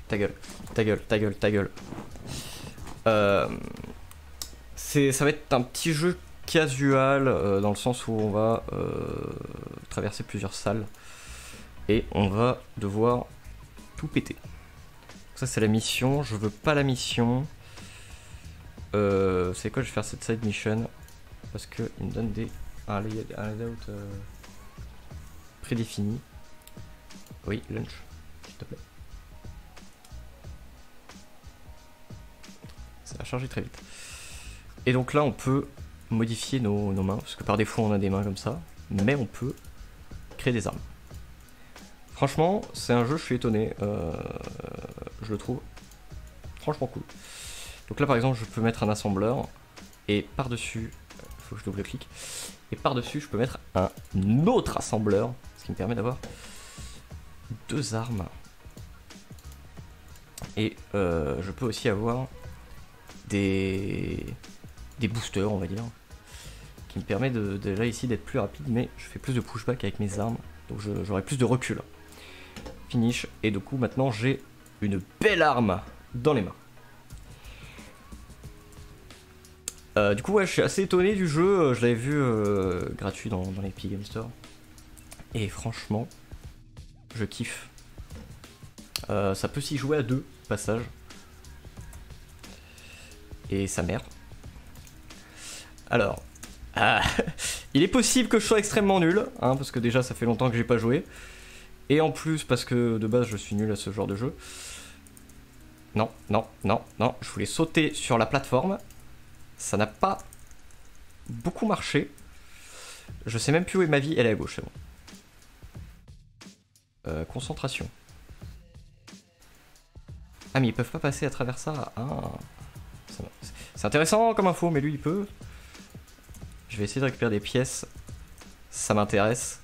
ta gueule, ta gueule, ta gueule, ta gueule. Ça va être un petit jeu casual dans le sens où on va traverser plusieurs salles et on va devoir tout péter. Ça c'est la mission, je veux pas la mission. C'est quoi, je vais faire cette side mission parce que il me donne un layout prédéfini. Oui, lunch, s'il te plaît. Ça va charger très vite. Et donc là on peut modifier nos mains, parce que par défaut on a des mains comme ça, mais on peut créer des armes. Franchement, c'est un jeu, je suis étonné, je le trouve franchement cool. Donc là par exemple je peux mettre un assembleur, et par-dessus, il faut que je double-clique, et par-dessus je peux mettre un autre assembleur, ce qui me permet d'avoir deux armes. Et je peux aussi avoir des boosters, on va dire, qui me permet de là ici d'être plus rapide, mais je fais plus de pushback avec mes armes, donc j'aurai plus de recul. Finish, et du coup maintenant j'ai une belle arme dans les mains. Du coup ouais, je suis assez étonné du jeu, je l'avais vu gratuit dans l'Epic Game Store, et franchement je kiffe. Ça peut s'y jouer à deux passages, et sa mère. Alors, il est possible que je sois extrêmement nul, hein, parce que déjà ça fait longtemps que j'ai pas joué, et en plus parce que de base je suis nul à ce genre de jeu. Non, non, non, non, je voulais sauter sur la plateforme, ça n'a pas beaucoup marché. Je sais même plus où est ma vie, elle est à gauche, c'est bon. Concentration. Ah mais ils peuvent pas passer à travers ça. Ah. C'est intéressant comme info, mais lui il peut. Je vais essayer de récupérer des pièces. Ça m'intéresse.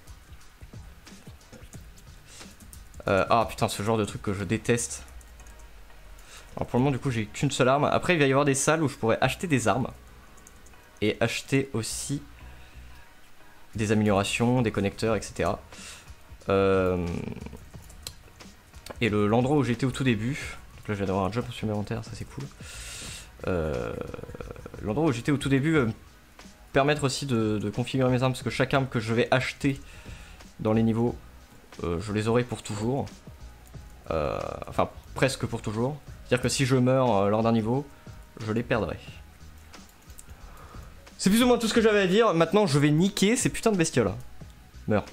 Ah putain, ce genre de truc que je déteste. Alors pour le moment du coup j'ai qu'une seule arme. Après il va y avoir des salles où je pourrais acheter des armes. Et acheter aussi des améliorations, des connecteurs, etc. Et l'endroit où j'étais au tout début. Donc là je viens d'avoir un jump supplémentaire, ça c'est cool. L'endroit où j'étais au tout début va me permettre aussi de configurer mes armes, parce que chaque arme que je vais acheter dans les niveaux, je les aurai pour toujours. Enfin presque pour toujours. C'est-à-dire que si je meurs lors d'un niveau, je les perdrai. C'est plus ou moins tout ce que j'avais à dire. Maintenant je vais niquer ces putains de bestioles. Meurs.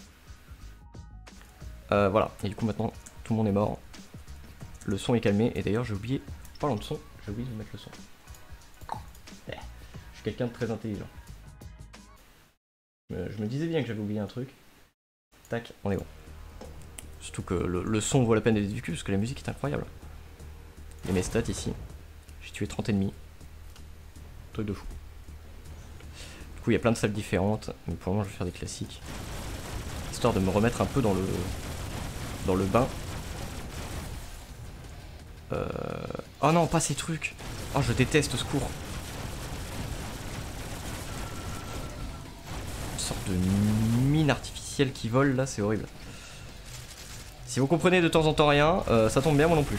Voilà, et du coup maintenant tout le monde est mort. Le son est calmé, et d'ailleurs j'ai oublié, en parlant de son, j'ai oublié de mettre le son. Je suis quelqu'un de très intelligent. Je me disais bien que j'avais oublié un truc. Tac, on est bon. Surtout que le son vaut la peine d'être vécu, parce que la musique est incroyable. Il y a mes stats ici. J'ai tué 30 ennemis. Truc de fou. Du coup il y a plein de salles différentes, mais pour le moment je vais faire des classiques. Histoire de me remettre un peu dans le bain. Oh non, pas ces trucs. Oh, je déteste, au secours. Une sorte de mine artificielle qui vole là, c'est horrible. Si vous comprenez de temps en temps rien, ça tombe bien, moi non plus.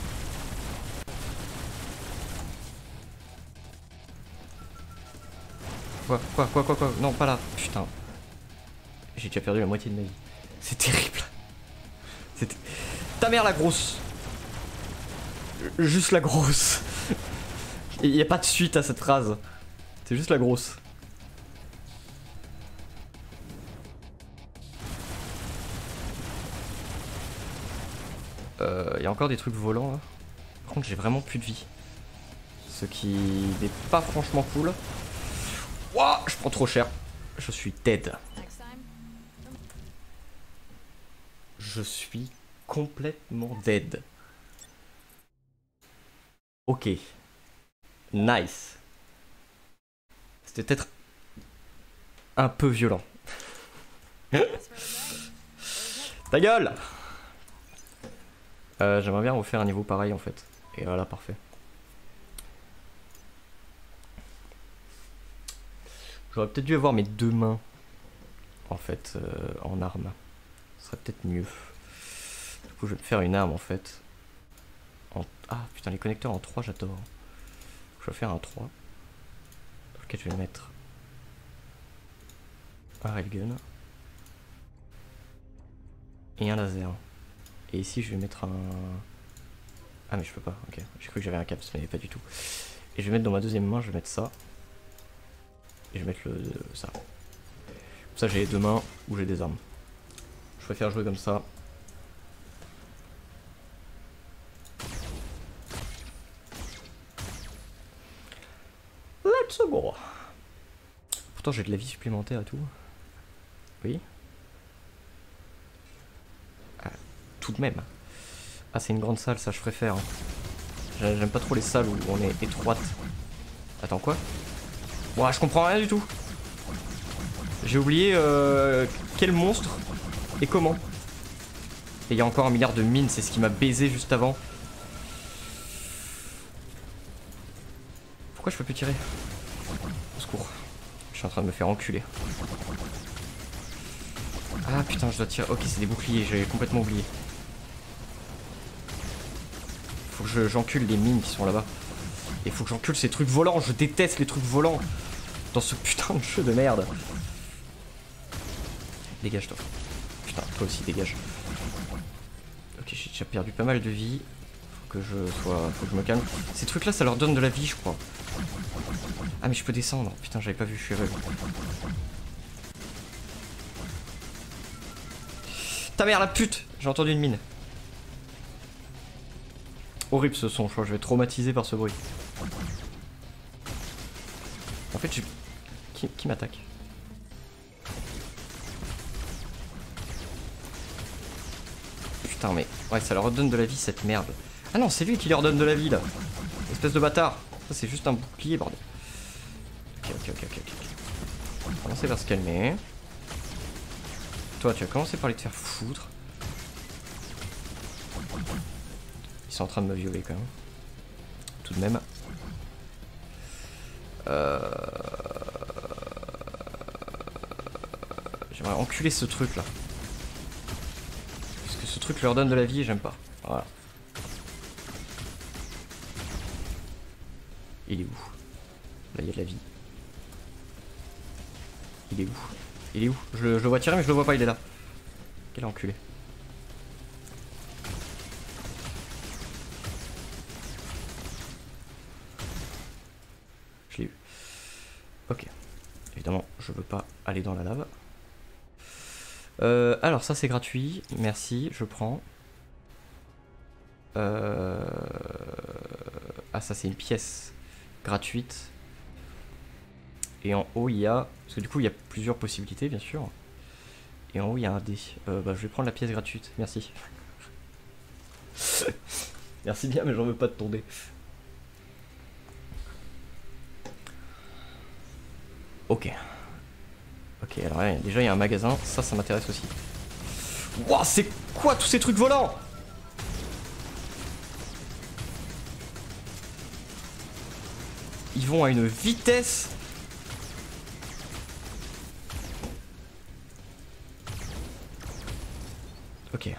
Quoi, non, pas là. Putain. J'ai déjà perdu la moitié de ma vie. C'est terrible. C'est... Ta mère la grosse. Juste la grosse. Il n'y a pas de suite à cette phrase. C'est juste la grosse. Il y a encore des trucs volants là. Par contre j'ai vraiment plus de vie. Ce qui n'est pas franchement cool. Ouah, je prends trop cher. Je suis dead. Je suis complètement dead. Ok. Nice. C'était peut-être un peu violent. Ta gueule! J'aimerais bien refaire un niveau pareil en fait. Et voilà, parfait. J'aurais peut-être dû avoir mes deux mains en fait en arme. Ce serait peut-être mieux. Du coup je vais me faire une arme en fait. Ah putain, les connecteurs en 3, j'adore. Je vais faire un 3. Dans lequel je vais mettre un railgun. Et un laser. Et ici, je vais mettre un... Ah mais je peux pas, ok. J'ai cru que j'avais un caps, mais pas du tout. Et je vais mettre dans ma deuxième main, je vais mettre ça. Et je vais mettre ça. Comme ça, j'ai les deux mains où j'ai des armes. Je préfère jouer comme ça. Let's go. Pourtant, j'ai de la vie supplémentaire et tout. Oui. Ah, tout de même. Ah, c'est une grande salle, ça je préfère. Hein. J'aime pas trop les salles où on est étroite. Attends, quoi? Ouah, je comprends rien du tout. J'ai oublié quel monstre et comment. Et il y a encore un milliard de mines, c'est ce qui m'a baisé juste avant. Pourquoi je peux plus tirer? Au secours. Je suis en train de me faire enculer. Ah putain, je dois tirer. Ok, c'est des boucliers, j'avais complètement oublié. Faut que j'encule les mines qui sont là-bas. Et faut que j'encule ces trucs volants. Je déteste les trucs volants dans ce putain de jeu de merde. Dégage toi. Putain, toi aussi dégage. Ok, j'ai déjà perdu pas mal de vie. Faut que je me calme. Ces trucs là, ça leur donne de la vie, je crois. Ah mais je peux descendre. Putain, j'avais pas vu, je suis aveugle. Ta mère la pute. J'ai entendu une mine. Horrible ce son, je crois que je vais être traumatisé par ce bruit. En fait, je... Qui m'attaque? Putain, mais... Ouais, ça leur redonne de la vie, cette merde. Ah non, c'est lui qui leur donne de la vie, là. Espèce de bâtard. Ça, c'est juste un bouclier, bordel. Ok. On va commencer par se calmer. Toi, tu vas commencer par aller te faire foutre. Ils sont en train de me violer, quand même. Tout de même. J'aimerais enculer ce truc là. Parce que ce truc leur donne de la vie et j'aime pas. Voilà. Il est où? Là il y a de la vie. Il est où? Il est où? Je le vois tirer mais je le vois pas, il est là. Quel enculé. Je l'ai eu. Ok. Évidemment, je veux pas aller dans la lave. Alors ça c'est gratuit, merci, je prends. Ah ça c'est une pièce gratuite. Et en haut il y a... Parce que du coup il y a plusieurs possibilités bien sûr. Et en haut il y a un dé. Bah je vais prendre la pièce gratuite, merci. Merci bien mais j'en veux pas de ton dé. Ok. Ok, alors là, déjà il y a un magasin, ça m'intéresse aussi. Wouah, c'est quoi tous ces trucs volants? Ils vont à une vitesse. Ok.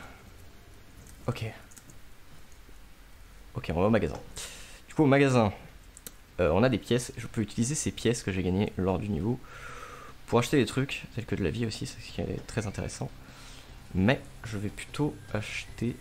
Ok, on va au magasin. Du coup, au magasin, on a des pièces. Je peux utiliser ces pièces que j'ai gagnées lors du niveau pour acheter des trucs, tels que de la vie aussi, c'est ce qui est très intéressant. Mais je vais plutôt acheter...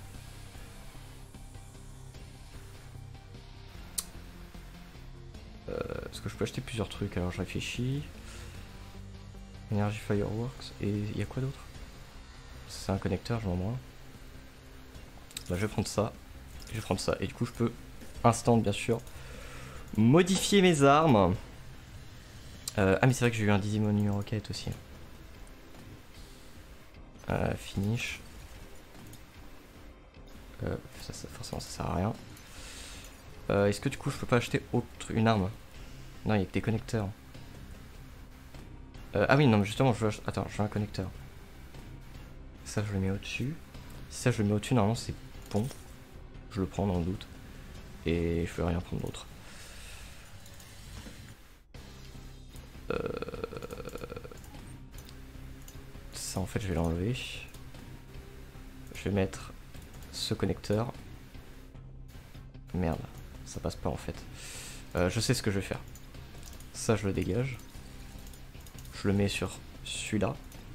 Parce que je peux acheter plusieurs trucs, alors je réfléchis. Energy Fireworks, et il y a quoi d'autre? C'est un connecteur, je m'en branle. Bah, je vais prendre ça, je vais prendre ça, et du coup je peux, instant bien sûr, modifier mes armes. Ah mais c'est vrai que j'ai eu un Dizzy Money Rocket aussi. Finish. Forcément ça sert à rien. Est-ce que du coup je peux pas acheter une arme? Non, il y a que des connecteurs. Ah oui, non, mais justement, attends, je veux un connecteur. Ça, je le mets au-dessus. Si ça, je le mets au-dessus, normalement, c'est bon. Je le prends dans le doute. Et je peux rien prendre d'autre. Ça, en fait, je vais l'enlever. Je vais mettre ce connecteur. Merde, ça passe pas en fait. Je sais ce que je vais faire. Ça, je le dégage. Je le mets sur celui-là.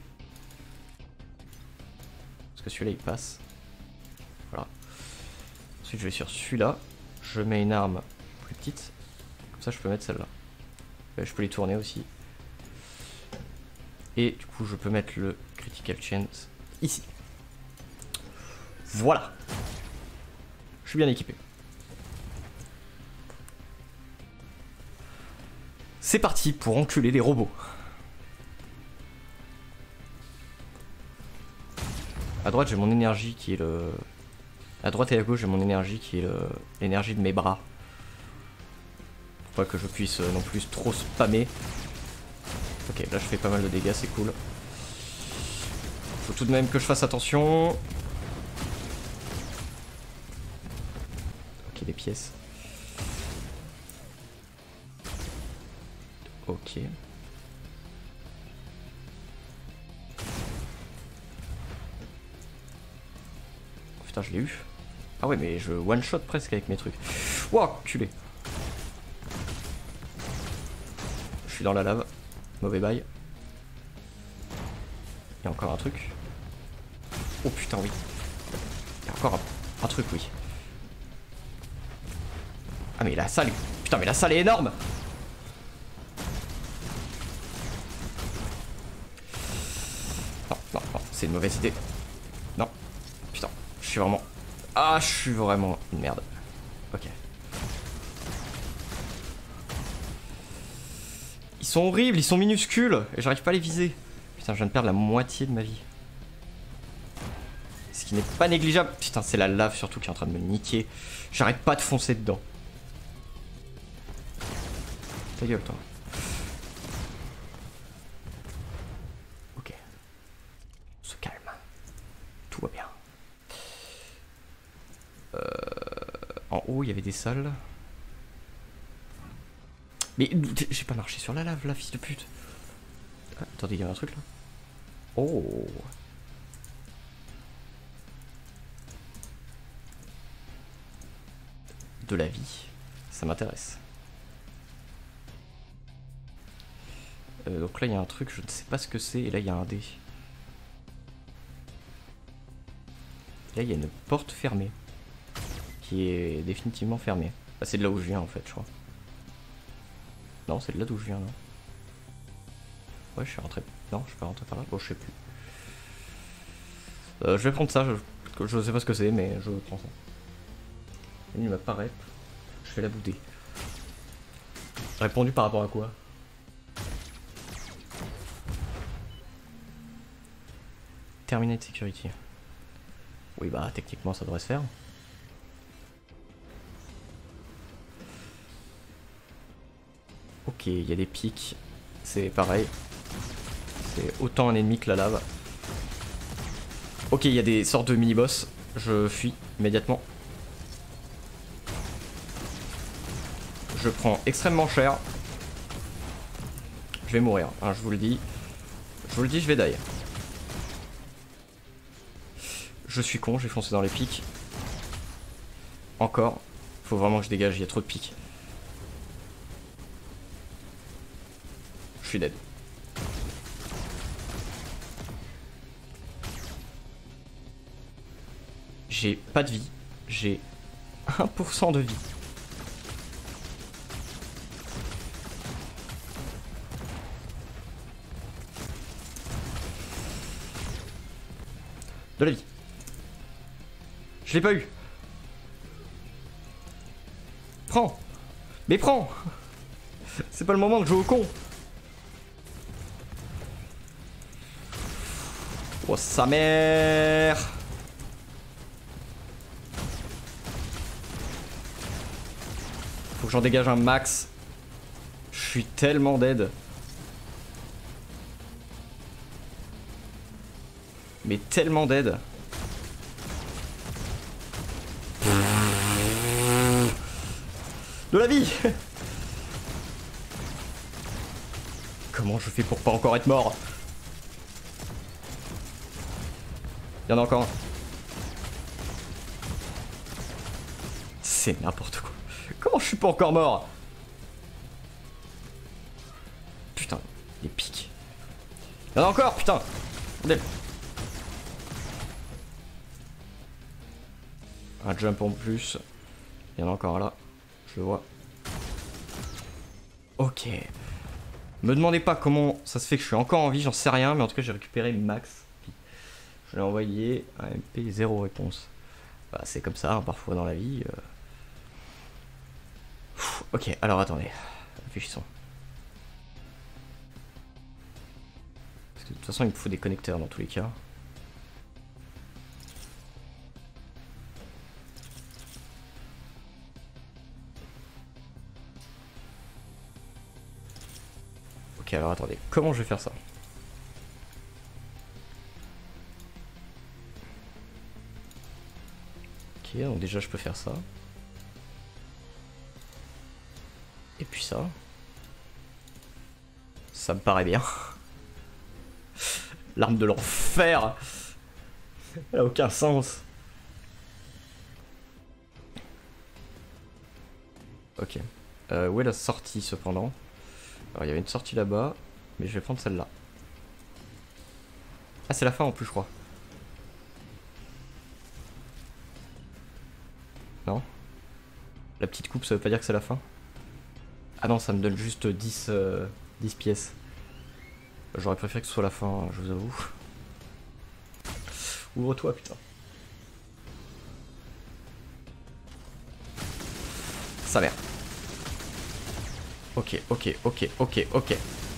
Parce que celui-là, il passe. Voilà. Ensuite, je vais sur celui-là. Je mets une arme plus petite. Comme ça, je peux mettre celle-là. Je peux les tourner aussi. Et du coup, je peux mettre le Critical Chance ici. Voilà. Je suis bien équipé. C'est parti pour enculer les robots. À droite, j'ai mon énergie qui est le... À droite et à gauche, j'ai mon énergie qui est l'énergie de mes bras. Pour pas que je puisse non plus trop spammer. Ok, là je fais pas mal de dégâts, c'est cool. Faut tout de même que je fasse attention. Ok, des pièces. Ok. Oh, putain, je l'ai eu. Ah ouais, mais je one shot presque avec mes trucs. Wouah, culé. Je suis dans la lave. Mauvais bail. Il y a encore un truc. Oh putain, oui. Il y a encore un truc, oui. Ah mais la salle... Putain, mais la salle est énorme. Non, non, non, c'est une mauvaise idée. Non. Putain, je suis vraiment... Ah, je suis vraiment une merde. Ok. Ils sont horribles, ils sont minuscules. Et j'arrive pas à les viser. Putain, je viens de perdre la moitié de ma vie. Ce qui n'est pas négligeable. Putain, c'est la lave surtout qui est en train de me niquer. J'arrête pas de foncer dedans. Ta gueule, toi. Ok. On se calme. Tout va bien. En haut, il y avait des salles. Mais j'ai pas marché sur la lave, là, fils de pute. Ah, attendez, il y a un truc là. Oh. De la vie. Ça m'intéresse. Donc là, il y a un truc, je ne sais pas ce que c'est. Et là, il y a un dé. Là, il y a une porte fermée. Qui est définitivement fermée. Bah, c'est de là où je viens, en fait, je crois. Non, c'est de là d'où je viens, non. Ouais, je suis rentré. Non, je peux rentrer par là. Bon, je sais plus. Je vais prendre ça. Je sais pas ce que c'est, mais je prends ça. Il m'apparaît. Je fais la boudée. Répondu par rapport à quoi? Terminate security. Oui, bah, techniquement, ça devrait se faire. Ok, il y a des pics. C'est pareil. C'est autant un ennemi que la lave. Ok, il y a des sortes de mini-boss. Je fuis immédiatement. Je prends extrêmement cher. Je vais mourir, hein, je vous le dis. Je vous le dis, je vais die. Je suis con, j'ai foncé dans les pics. Encore. Faut vraiment que je dégage, il y a trop de pics. Je suis dead. J'ai pas de vie. J'ai 1% de vie. De la vie. Je l'ai pas eu. Prends. Mais prends. C'est pas le moment de jouer au con. Oh sa mère. Faut que j'en dégage un max. Je suis tellement dead. Mais tellement dead. De la vie. Comment je fais pour pas encore être mort? Il y en a encore un. C'est n'importe quoi. Comment je suis pas encore mort? Putain, les pics. Il y en a encore, putain. Bordel. Un jump en plus. Il y en a encore là. Je le vois. Ok. Me demandez pas comment ça se fait que je suis encore en vie, j'en sais rien, mais en tout cas j'ai récupéré max. Je l'ai envoyé à MP, 0 réponse. Bah, c'est comme ça, hein, parfois dans la vie. Ok, alors attendez. Réfléchissons. Parce que de toute façon, il me faut des connecteurs dans tous les cas. Ok, alors attendez. Comment je vais faire ça? Ok, donc déjà je peux faire ça. Et puis ça. Ça me paraît bien. L'arme de l'enfer. Elle a aucun sens. Ok. Où est la sortie cependant? Alors il y avait une sortie là-bas, mais je vais prendre celle-là. Ah c'est la fin en plus je crois. Non? La petite coupe ça veut pas dire que c'est la fin? Ah non ça me donne juste 10 pièces. J'aurais préféré que ce soit la fin, je vous avoue. Ouvre-toi putain. Sa mère. Ok, ok, ok, ok, ok.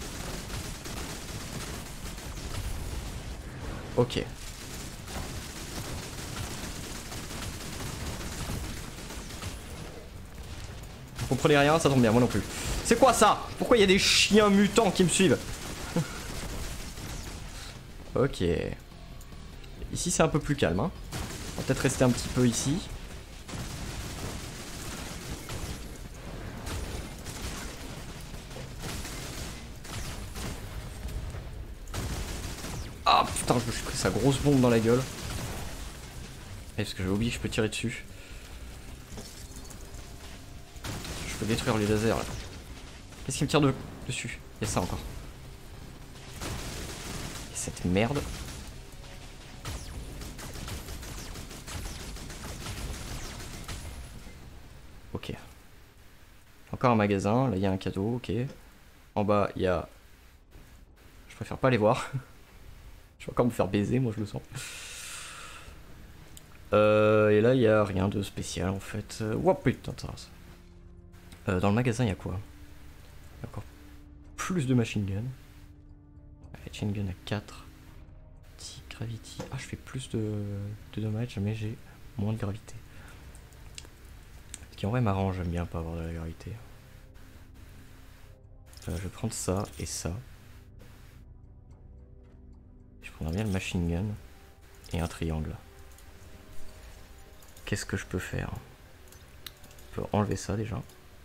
Ok. Vous comprenez rien, ça tombe bien, moi non plus. C'est quoi ça? Pourquoi il y a des chiens mutants qui me suivent? Ok. Ici c'est un peu plus calme, hein. On va peut-être rester un petit peu ici. Ah putain, je me suis pris sa grosse bombe dans la gueule. Et parce que j'ai oublié que je peux tirer dessus. Je peux détruire les lasers là. Qu'est-ce qui me tire dessus? Il y a ça encore. Et cette merde. Ok. Encore un magasin, là il y a un cadeau, ok. En bas il y a... Je préfère pas les voir. Je vais encore me faire baiser, moi je le sens. Et là il y a rien de spécial en fait. Oh putain de ça. Dans le magasin il y a quoi? Il y a encore plus de machine gun. Machine gun à 4. Gravity. Ah je fais plus de dommages mais j'ai moins de gravité. Ce qui en vrai m'arrange, j'aime bien pas avoir de la gravité. Je vais prendre ça et ça. Je prendrai bien le machine gun et un triangle. Qu'est-ce que je peux faire? Je peux enlever ça déjà.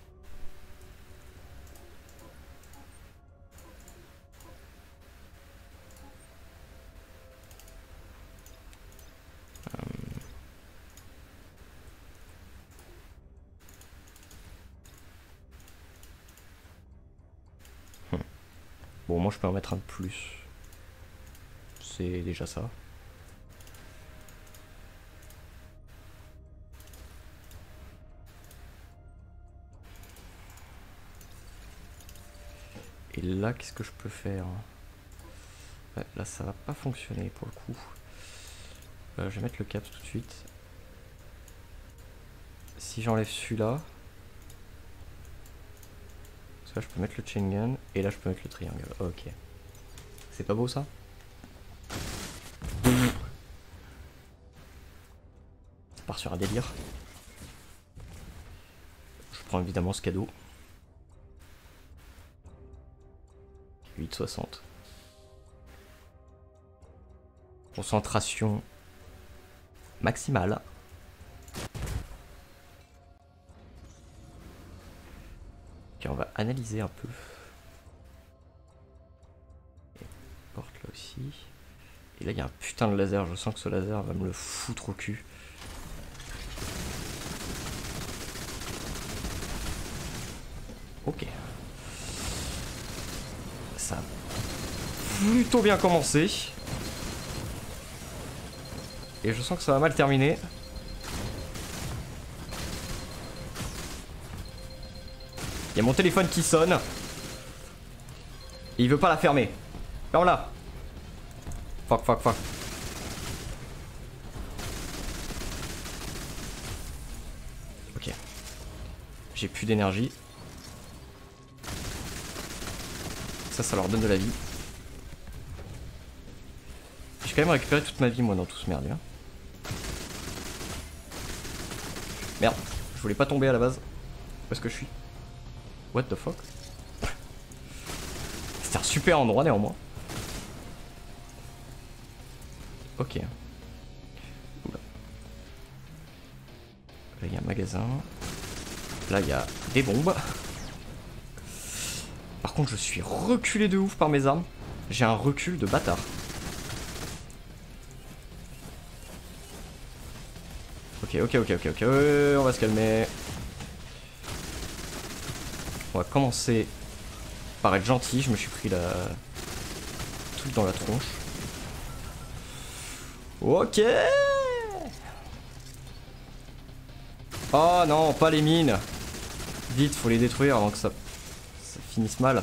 Bon, moi je peux en mettre un de plus. C'est déjà ça. Et là, qu'est-ce que je peux faire? Ouais, là, ça va pas fonctionner pour le coup. Je vais mettre le cap tout de suite. Si j'enlève celui-là... Parce que là, je peux mettre le chain gun. Et là, je peux mettre le triangle. Ok. C'est pas beau, ça? Ça part sur un délire. Je prends évidemment ce cadeau. 8,60. Concentration maximale. Ok, on va analyser un peu. Et porte là aussi. Et là il y a un putain de laser, je sens que ce laser va me le foutre au cul. Ok. Ça a plutôt bien commencé. Et je sens que ça va mal terminer. Il y a mon téléphone qui sonne. Et il veut pas la fermer. Ferme-la. Fuck, fuck, fuck. Ok. J'ai plus d'énergie. Ça leur donne de la vie. J'ai quand même récupéré toute ma vie, moi, dans tout ce merdier. Merde, je voulais pas tomber à la base. Où est-ce que je suis? What the fuck? C'était un super endroit, néanmoins. Ok. Oula. Là, il y a un magasin. Là, il y a des bombes. Par contre, je suis reculé de ouf par mes armes. J'ai un recul de bâtard. Ok, on va se calmer. On va commencer par être gentil. Je me suis pris la... tout dans la tronche. Ok. Oh non, pas les mines. Vite, faut les détruire avant que ça finisse mal.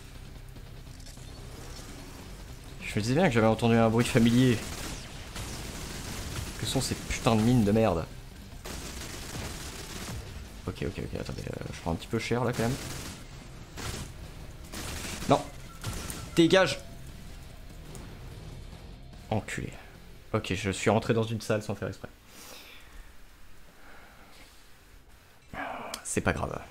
Je me disais bien que j'avais entendu un bruit familier. Que sont ces putains de mines de merde? Ok, attendez, je prends un petit peu cher là quand même. Non. Dégage. Enculé. Ok, je suis rentré dans une salle sans faire exprès. C'est pas grave.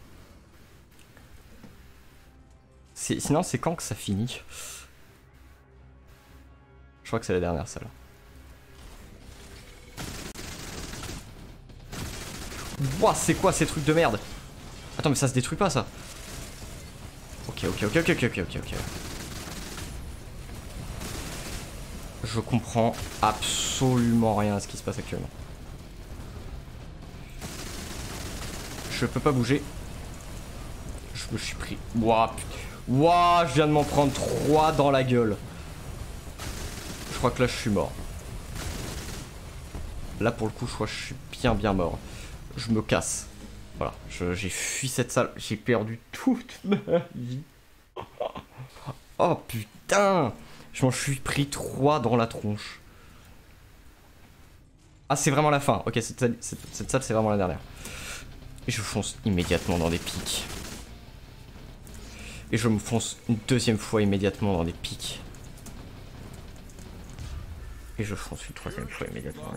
Sinon, c'est quand que ça finit? Je crois que c'est la dernière salle. Ouah, c'est quoi ces trucs de merde? Attends, mais ça se détruit pas ça? Ok. Je comprends absolument rien à ce qui se passe actuellement. Je peux pas bouger. Je me suis pris. Ouah, putain. Ouah, je viens de m'en prendre 3 dans la gueule. Je crois que là je suis mort. Là pour le coup je crois que je suis bien mort. Je me casse. Voilà, j'ai fui cette salle. J'ai perdu toute ma vie. Oh putain. Je m'en suis pris 3 dans la tronche. Ah, c'est vraiment la fin. Ok, cette salle c'est vraiment la dernière. Et je fonce immédiatement dans des pics. Et je me fonce une deuxième fois immédiatement dans des pics. Et je fonce une troisième fois immédiatement.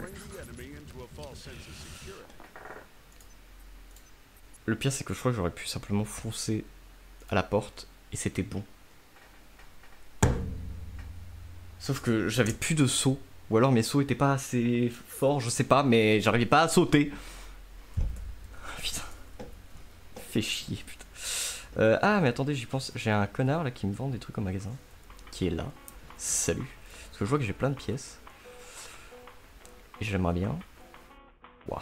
Le pire c'est que je crois que j'aurais pu simplement foncer à la porte et c'était bon. Sauf que j'avais plus de saut. Ou alors mes sauts étaient pas assez forts, je sais pas, mais j'arrivais pas à sauter. Putain. Fait chier, putain. Ah mais attendez, j'y pense. J'ai un connard là qui me vend des trucs au magasin. Qui est là. Salut. Parce que je vois que j'ai plein de pièces. Et j'aimerais bien. Waouh.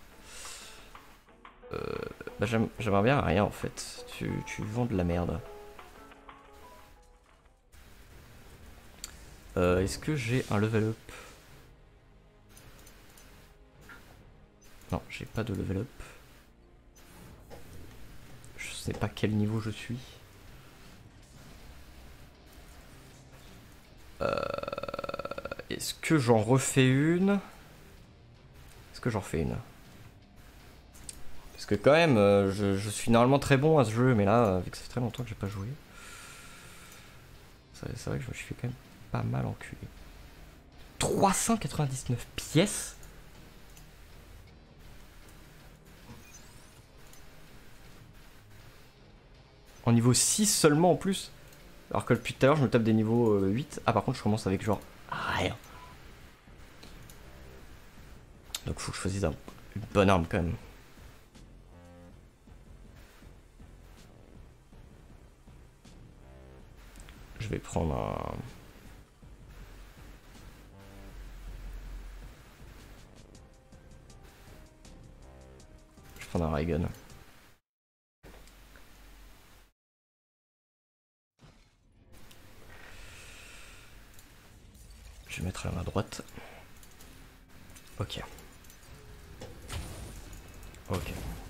Bah j'aimerais bien rien en fait. Tu vends de la merde. Est-ce que j'ai un level up? Non, j'ai pas de level up. Je sais pas quel niveau je suis. Est-ce que j'en refais une? Est-ce que j'en refais une? Parce que quand même, je suis normalement très bon à ce jeu, mais là, vu que ça fait très longtemps que j'ai pas joué, c'est vrai que je me suis fait quand même pas mal enculé. 399 pièces? En niveau 6 seulement en plus? Alors que depuis tout à l'heure je me tape des niveaux 8. Ah par contre je commence avec genre rien. Donc faut que je choisisse une bonne arme quand même. Je vais prendre un... Je vais prendre un ray gun. Ok. Ok.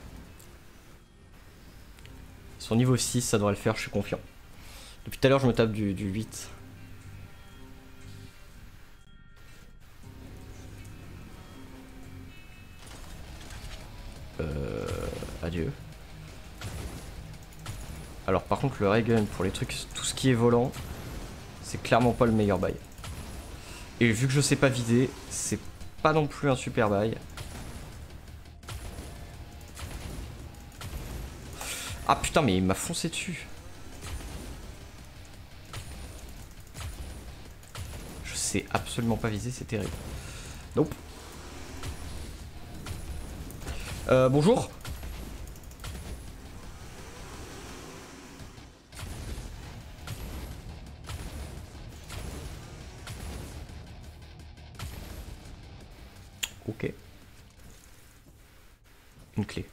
Sur niveau 6, ça devrait le faire, je suis confiant. Depuis tout à l'heure, je me tape du 8. Adieu. Alors par contre le ray gun pour les trucs, tout ce qui est volant, c'est clairement pas le meilleur bail. Et vu que je sais pas vider, c'est pas non plus un super bail. Ah putain mais il m'a foncé dessus. Je sais absolument pas viser, c'est terrible. Nope. Bonjour. Ok. Une clé.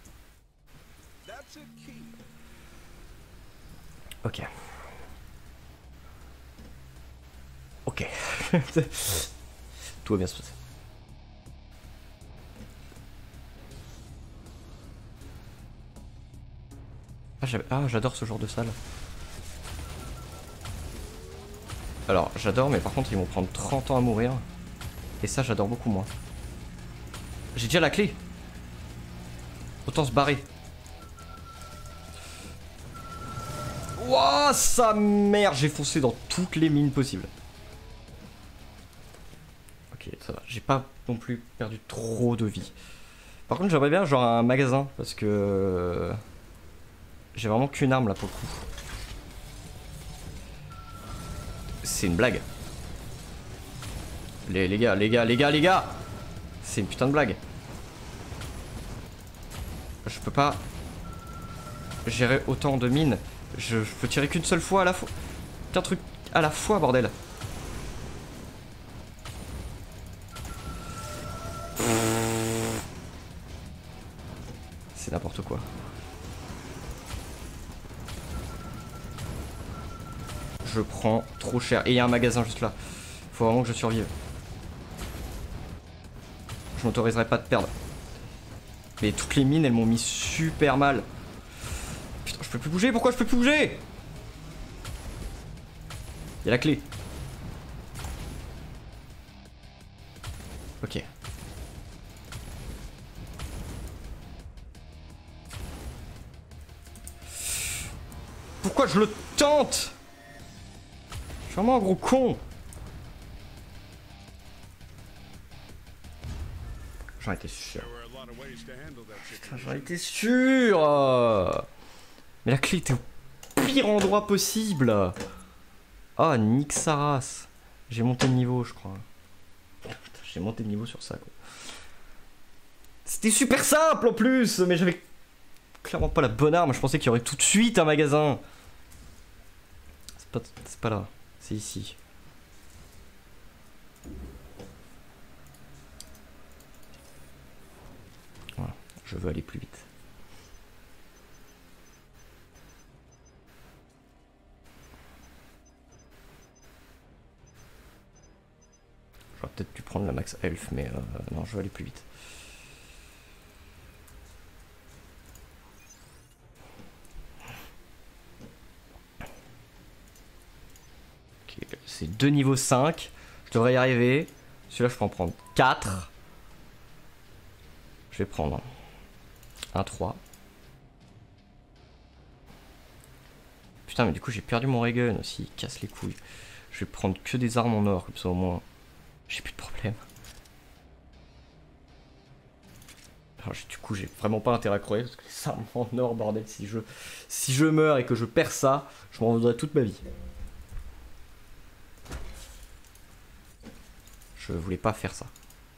Ok. Ok. Tout va bien se passer. Ah, j'adore ce genre de salle. Alors, j'adore, mais par contre, ils vont prendre 30 ans à mourir. Et ça, j'adore beaucoup moins. J'ai déjà la clé. Autant se barrer. Wouah, sa mère, j'ai foncé dans toutes les mines possibles. Ok, ça va. J'ai pas non plus perdu trop de vie. Par contre, j'aimerais bien genre un magasin, parce que... j'ai vraiment qu'une arme là pour le coup. C'est une blague. Les gars. C'est une putain de blague. Je peux pas gérer autant de mines. Je peux tirer qu'une seule fois à la fois. Qu'un truc à la fois, bordel. C'est n'importe quoi. Je prends trop cher. Et il y a un magasin juste là. Faut vraiment que je survive. Je m'autoriserai pas de perdre. Mais toutes les mines, elles m'ont mis super mal. Putain, je peux plus bouger. Pourquoi je peux plus bouger? Il y a la clé. Ok. Pourquoi je le tente? Je suis vraiment un gros con. J'en étais sûr. Putain, j'en étais sûr. Mais la clé était au pire endroit possible. Ah, nique sa race. J'ai monté de niveau, je crois. Putain, j'ai monté de niveau sur ça, quoi. C'était super simple en plus, mais j'avais clairement pas la bonne arme. Je pensais qu'il y aurait tout de suite un magasin. C'est pas là, c'est ici. Voilà, je veux aller plus vite. J'aurais peut-être dû prendre la max elf, mais non, je veux aller plus vite. Ok, c'est 2 niveaux 5. Je devrais y arriver. Celui-là, je peux en prendre 4. Je vais prendre un 3. Putain, mais du coup, j'ai perdu mon ray gun aussi. Il casse les couilles. Je vais prendre que des armes en or, comme ça au moins. J'ai plus de problème. Alors, du coup, j'ai vraiment pas intérêt à crever parce que les armes en or, bordel, si je meurs et que je perds ça, je m'en voudrais toute ma vie. Je voulais pas faire ça.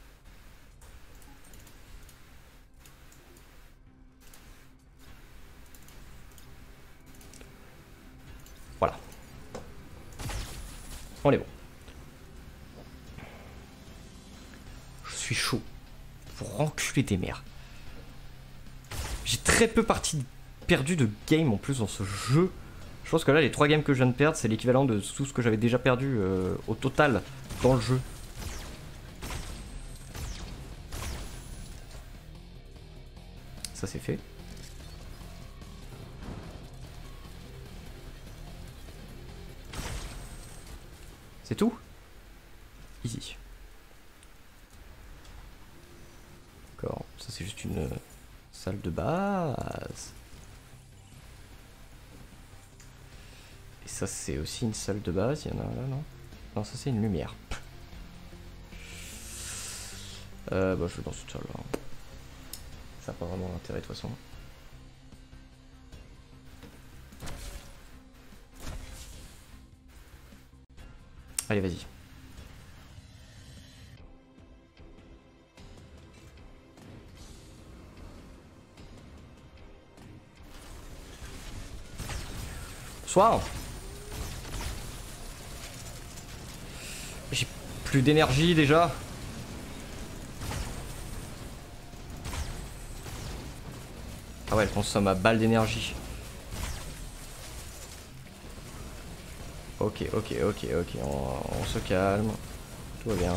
Voilà. On est bon. Je suis chaud. Pour enculer des mères. J'ai très peu perdu de game en plus dans ce jeu. Je pense que là, les 3 games que je viens de perdre, c'est l'équivalent de tout ce que j'avais déjà perdu au total dans le jeu. Ça c'est fait. C'est tout? Easy. D'accord, ça c'est juste une salle de base. Et ça c'est aussi une salle de base, il y en a là, non? Non, ça c'est une lumière. Bah je vais dans cette salle là. Ça n'a pas vraiment d'intérêt de toute façon. Allez, vas-y. Bonsoir. J'ai plus d'énergie déjà. Ah ouais, elle consomme à balle d'énergie. Ok, on se calme. Tout va bien.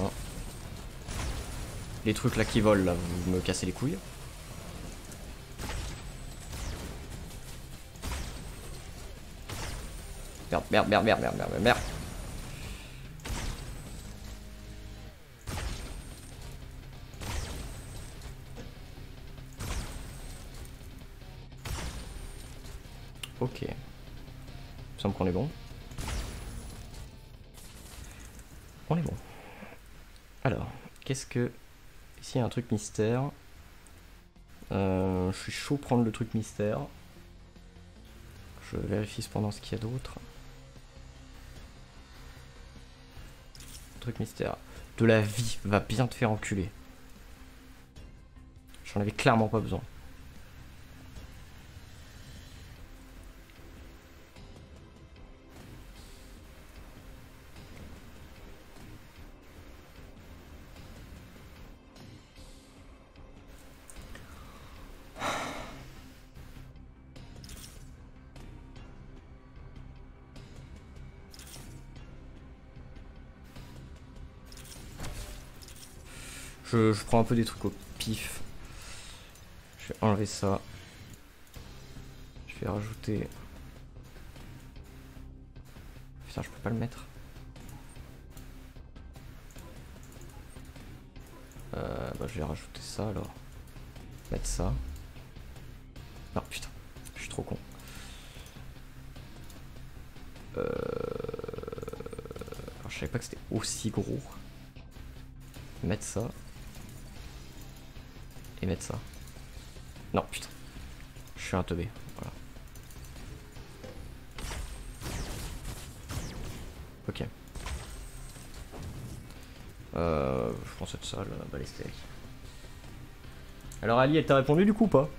Les trucs là qui volent là, vous me cassez les couilles. Merde. Ok. Il me semble qu'on est bon. On est bon. Alors, qu'est-ce que... Ici, il y a un truc mystère. Je suis chaud prendre le truc mystère. Je vérifie cependant ce qu'il y a d'autre. Truc mystère. De la vie va bien te faire enculer. J'en avais clairement pas besoin. Je prends un peu des trucs au pif. Je vais enlever ça. Je vais rajouter... Putain, je peux pas le mettre. Bah, je vais rajouter ça alors. Mettre ça. Non, putain, je suis trop con. Alors, je savais pas que c'était aussi gros. Mettre ça. Et mettre ça. Non, putain. Je suis un teubé. Voilà. Ok. Je prends cette salle, balistique. Alors Ali, elle t'a répondu du coup ou pas?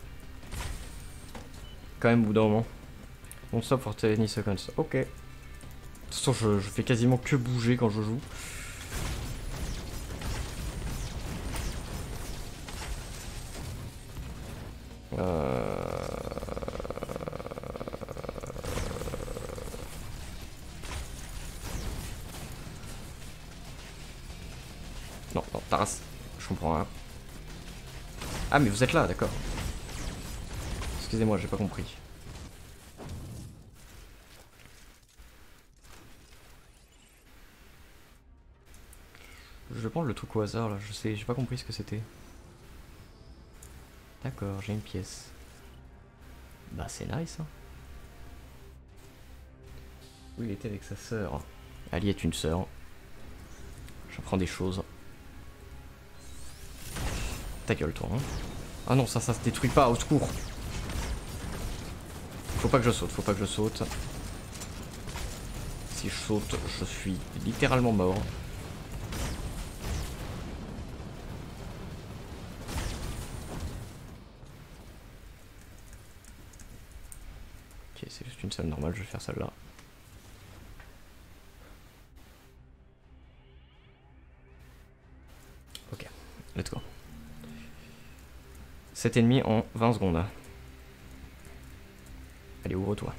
Quand même, au bout d'un moment. On stop for 20 seconds. Ok. De toute façon, je fais quasiment que bouger quand je joue. Non, Taras, je comprends rien. Ah, mais vous êtes là, d'accord. Excusez-moi, j'ai pas compris. Je vais prendre le truc au hasard là, j'ai pas compris ce que c'était. D'accord, j'ai une pièce. Bah c'est nice hein. Oui, il était avec sa sœur. Ali est une sœur. J'apprends des choses. Ta gueule toi hein. Ah non, ça se détruit pas, au secours. Faut pas que je saute, Si je saute, je suis littéralement mort. Ok, c'est juste une salle normale, je vais faire celle-là. Ok, let's go. 7 ennemis en 20 secondes. Allez, ouvre-toi.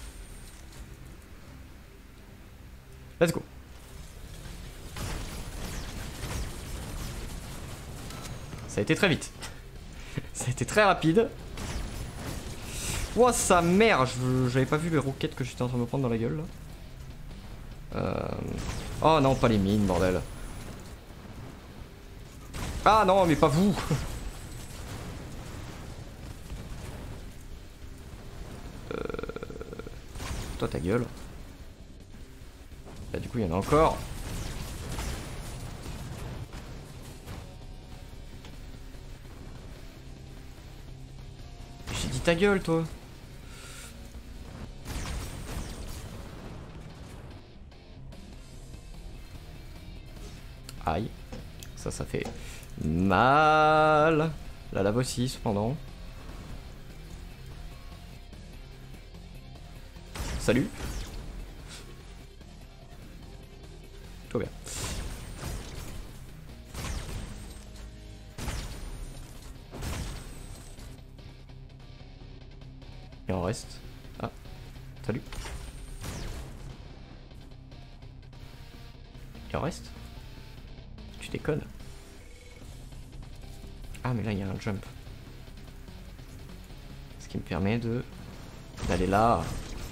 Let's go. Ça a été très vite. Ça a été très rapide. Ouah, sa mère, j'avais pas vu les roquettes que j'étais en train de me prendre dans la gueule là. Oh non, pas les mines, bordel. Ah non, mais pas vous. Toi ta gueule. Là du coup il y en a encore. J'ai dit ta gueule toi. Aïe. Ça fait mal. La lave aussi cependant. Salut. Tout bien. Il en reste. Ah. Salut. Il en reste. Tu déconnes. Ah mais là il y a un jump. Ce qui me permet d'aller là.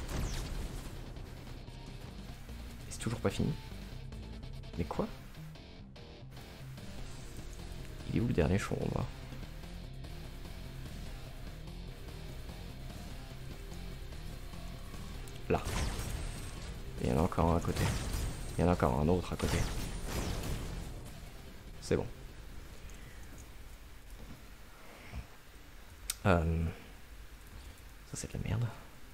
Et c'est toujours pas fini. Mais quoi? Il est où le dernier choron là? Là. Et il y en a encore un à côté. Il y en a encore un autre à côté. C'est bon. Ça c'est de la merde.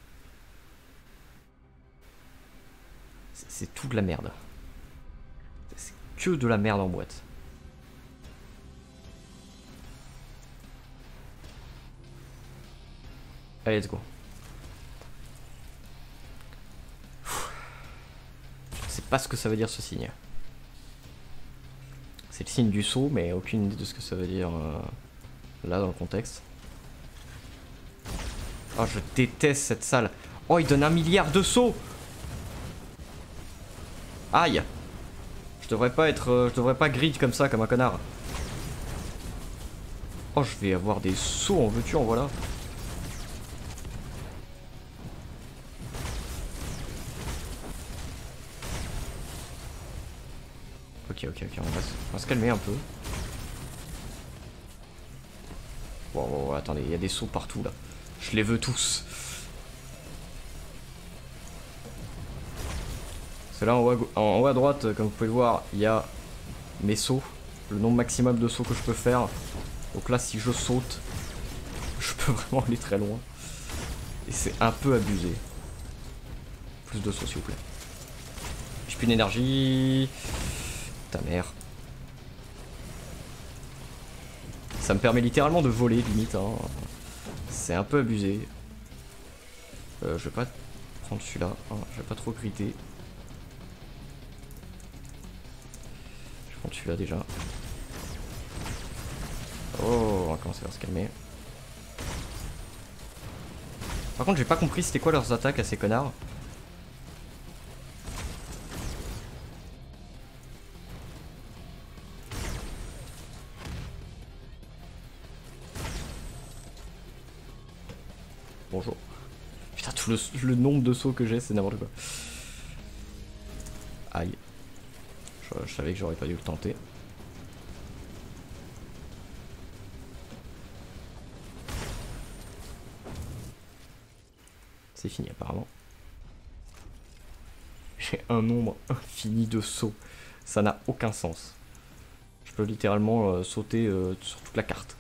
C'est tout de la merde. C'est que de la merde en boîte. Allez, let's go. Je sais pas ce que ça veut dire ce signe. C'est le signe du saut, mais aucune idée de ce que ça veut dire là dans le contexte. Oh, je déteste cette salle. Oh, il donne 1 milliard de sauts. Aïe. Je devrais pas grid comme ça, comme un connard. Oh, je vais avoir des sauts en veux-tu, en voilà. Ok, on va se calmer un peu. Wow, attendez, il y a des sauts partout là. Je les veux tous. C'est là en haut à droite, comme vous pouvez le voir, il y a mes sauts. Le nombre maximum de sauts que je peux faire. Donc là, si je saute, je peux vraiment aller très loin. Et c'est un peu abusé. Plus de sauts, s'il vous plaît. J'ai plus d'énergie. Ta mère. Ça me permet littéralement de voler, limite. Hein. C'est un peu abusé. Je vais pas prendre celui-là. Hein. Je vais pas trop grider. Je vais prendre celui-là déjà. Oh, on va commencer à se calmer. Par contre, j'ai pas compris c'était quoi leurs attaques à ces connards. Bonjour. Putain, tout le nombre de sauts que j'ai, c'est n'importe quoi. Aïe. Je savais que j'aurais pas dû le tenter. C'est fini apparemment. J'ai un nombre infini de sauts. Ça n'a aucun sens. Je peux littéralement sauter sur toute la carte.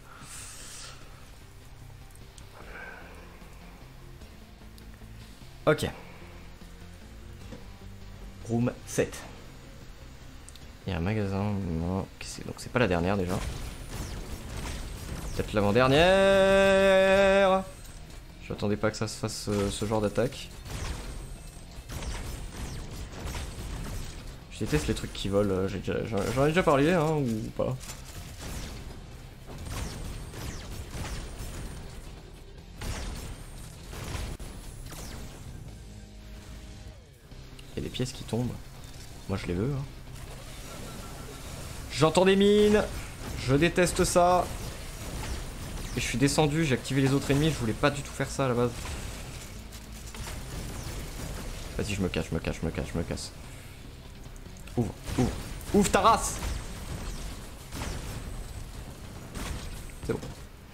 Ok. Room 7. Il y a un magasin. Non. Donc c'est pas la dernière déjà. Peut-être l'avant-dernière. J'attendais pas que ça se fasse ce genre d'attaque. Je déteste les trucs qui volent. J'en ai déjà parlé, hein, ou pas? Il y a des pièces qui tombent. Moi je les veux. Hein. J'entends des mines. Je déteste ça. Et je suis descendu, j'ai activé les autres ennemis, je voulais pas du tout faire ça à la base. Vas-y, je me cache, je me cache, je me cache, je me casse. Ouvre, ouvre, ouvre ta race! C'est bon.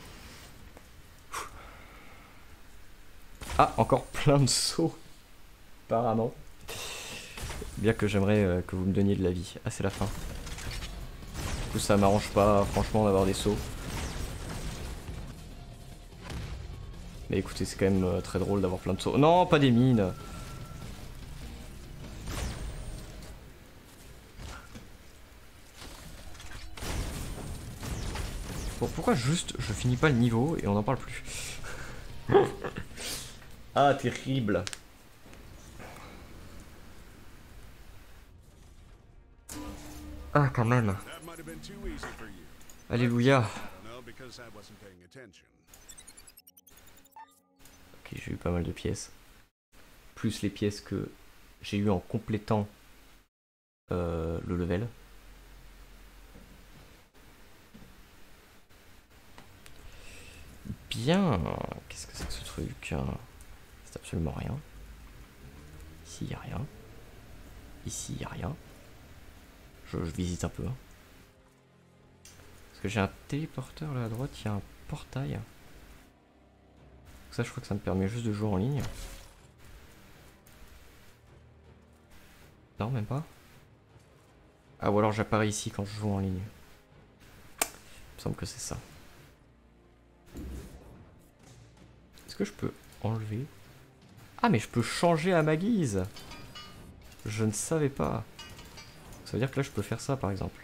Ah, encore plein de sauts. Apparemment. Bien que j'aimerais que vous me donniez de la vie. Ah, c'est la fin. Du coup, ça m'arrange pas, franchement, d'avoir des sauts. Mais écoutez, c'est quand même très drôle d'avoir plein de sauts. Non, pas des mines. Bon, pourquoi juste je finis pas le niveau et on n'en parle plus? Ah, terrible. Ah, quand même. Alléluia. Ok, j'ai eu pas mal de pièces. Plus les pièces que j'ai eu en complétant le level. Bien. Qu'est-ce que c'est que ce truc? C'est absolument rien. Ici, il a rien. Ici, il a rien. Je visite un peu. Parce que j'ai un téléporteur là à droite, il y a un portail. Ça, je crois que ça me permet juste de jouer en ligne. Non, même pas. Ah, ou alors j'apparais ici quand je joue en ligne. Il me semble que c'est ça. Est-ce que je peux enlever? Ah, mais je peux changer à ma guise. Je ne savais pas. Ça veut dire que là, je peux faire ça, par exemple.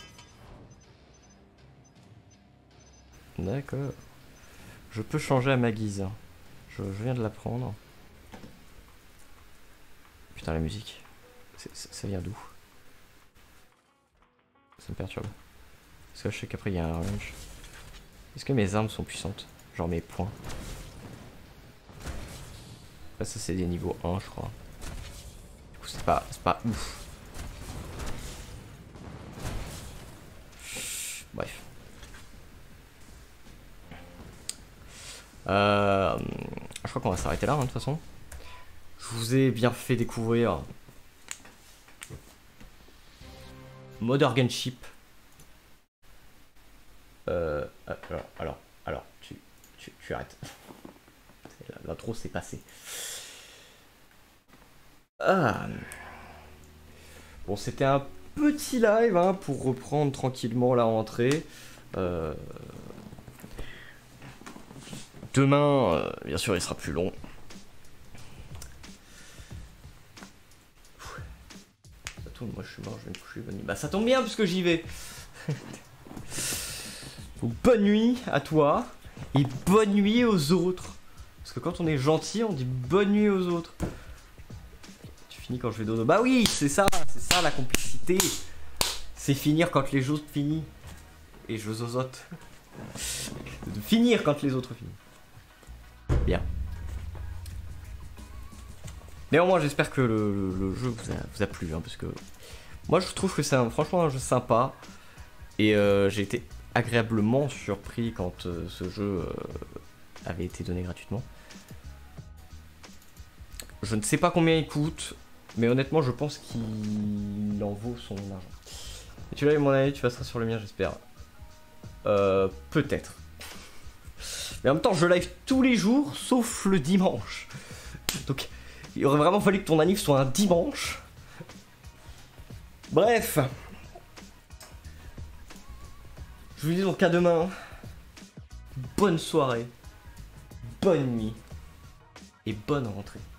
D'accord. Je peux changer à ma guise. Je viens de l'apprendre. Putain, la musique. Ça vient d'où? Ça me perturbe. Parce que je sais qu'après, il y a un range. Est-ce que mes armes sont puissantes? Genre mes points. Là, ça, c'est des niveaux 1, je crois. Du coup, c'est pas ouf. Bref. Je crois qu'on va s'arrêter là, hein, de toute façon. Je vous ai bien fait découvrir Mother Gunship. Alors, tu arrêtes. L'intro s'est passé. Ah. Bon, c'était un petit live hein, pour reprendre tranquillement la rentrée. Demain, bien sûr, il sera plus long. Ça tourne, moi je suis mort, je vais me coucher. Bonne nuit. Bah ça tombe bien puisque j'y vais. Donc, bonne nuit à toi et bonne nuit aux autres. Parce que quand on est gentil, on dit bonne nuit aux autres. Tu finis quand je vais dodo. Bah oui, c'est ça la complicité. C'est finir quand les autres finissent. Et je zozote. De finir quand les autres finissent. Bien. Néanmoins, j'espère que le jeu vous a plu, hein, parce que moi je trouve que c'est franchement un jeu sympa. Et j'ai été agréablement surpris quand ce jeu avait été donné gratuitement. Je ne sais pas combien il coûte, mais honnêtement, je pense qu'il en vaut son argent. Et tu l'as eu mon avis, tu passeras sur le mien, j'espère. Peut-être. Mais en même temps, je live tous les jours, sauf le dimanche. Donc, il aurait vraiment fallu que ton anniv soit un dimanche. Bref. Je vous dis donc à demain. Bonne soirée. Bonne nuit. Et bonne rentrée.